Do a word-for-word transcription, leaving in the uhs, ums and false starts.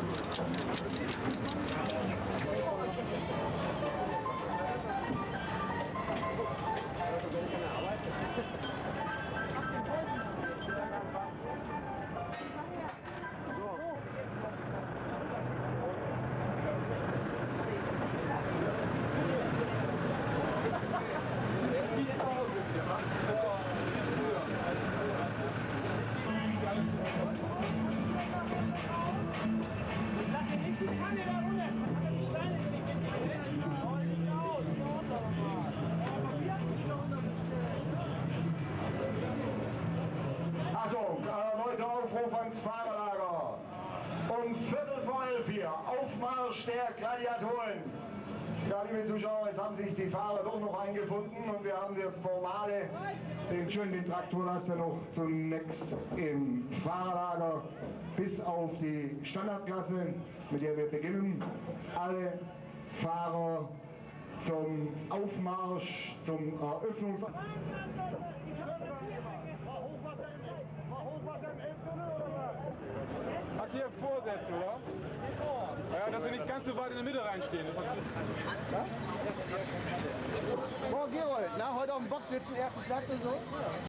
Achtung, erneute Aufruf ans Fahrerlager. Um Viertel vor elf hier, Aufmarsch der Gladiatoren. Ja, liebe Zuschauer, jetzt haben sich die Fahrer doch noch eingefunden und wir haben das Formale, den schönen den Traktorlaster noch zunächst im Fahrerlager bis auf die Standardklasse, mit der wir beginnen. Alle Fahrer zum Aufmarsch, zum Eröffnungs... Ach, hier vorsetzt, oder? Ja, dass wir nicht ganz so weit in der Mitte reinstehen. Boah, Gerold, na, heute auf dem Box sitzen, ersten Platz und so.